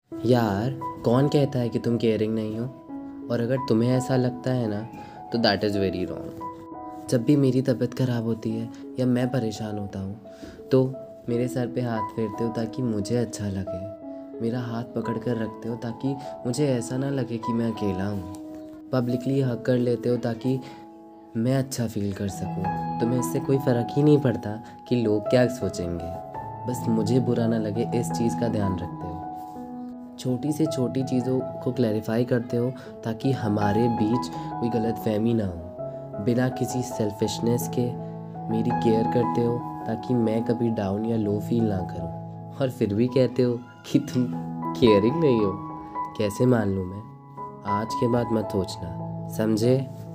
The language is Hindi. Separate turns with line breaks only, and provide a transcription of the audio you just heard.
यार, कौन कहता है कि तुम केयरिंग नहीं हो? और अगर तुम्हें ऐसा लगता है ना, तो दैट इज़ वेरी रॉन्ग। जब भी मेरी तबीयत ख़राब होती है या मैं परेशान होता हूँ, तो मेरे सर पे हाथ फेरते हो ताकि मुझे अच्छा लगे। मेरा हाथ पकड़ कर रखते हो ताकि मुझे ऐसा ना लगे कि मैं अकेला हूँ। पब्लिकली हग कर लेते हो ताकि मैं अच्छा फील कर सकूँ। तुम्हें इससे कोई फ़र्क ही नहीं पड़ता कि लोग क्या सोचेंगे। बस मुझे बुरा ना लगे, इस चीज़ का ध्यान रखते हो। छोटी से छोटी चीज़ों को क्लैरिफाई करते हो ताकि हमारे बीच कोई गलतफहमी ना हो। बिना किसी सेल्फिशनेस के मेरी केयर करते हो ताकि मैं कभी डाउन या लो फील ना करूं। और फिर भी कहते हो कि तुम केयरिंग नहीं हो। कैसे मान लूँ मैं? आज के बाद मत सोचना, समझे?